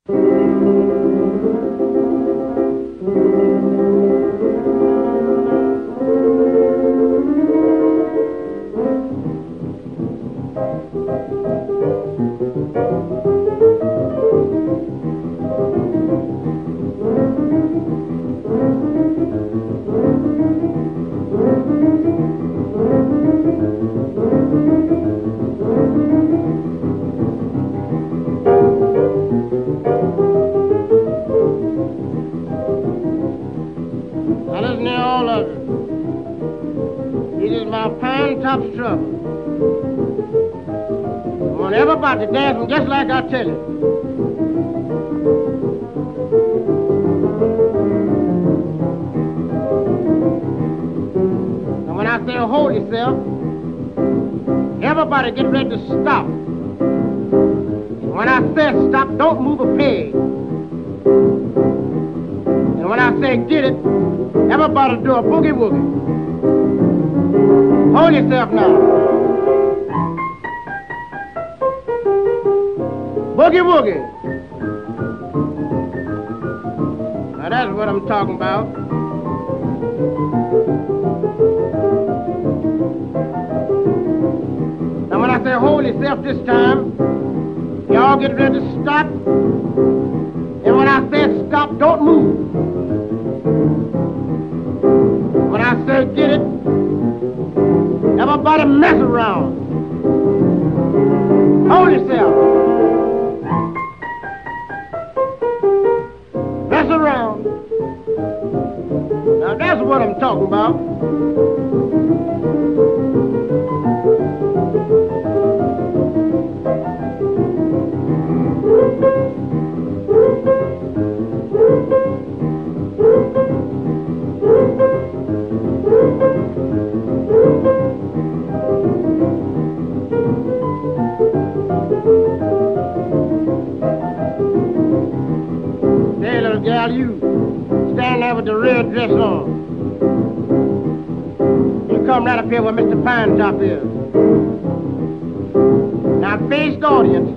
Everybody dancing just like I tell you. And when I say hold yourself, everybody get ready to stop. And when I say stop, don't move a peg. And when I say get it, everybody do a boogie woogie. Hold yourself now. Boogie woogie. Now that's what I'm talking about. Now when I say hold yourself this time, y'all get ready to stop. And when I say stop, don't move. When I say get it, everybody mess around. Hold yourself. Around. Now that's what I'm talking about. Hey, little gal, you stand there with the red dress on. You come right up here where Mr. Pine Top is. Now face the audience.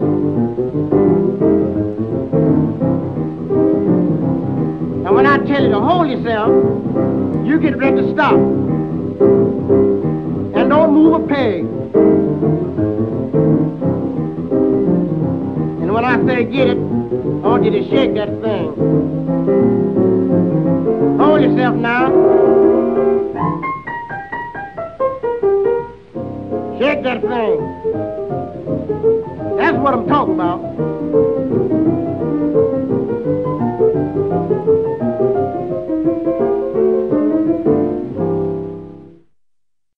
Now when I tell you to hold yourself, you get ready to stop. And don't move a peg. And when I say get it, I want you to shake that thing. Hold yourself now. Shake that thing. That's what I'm talking about.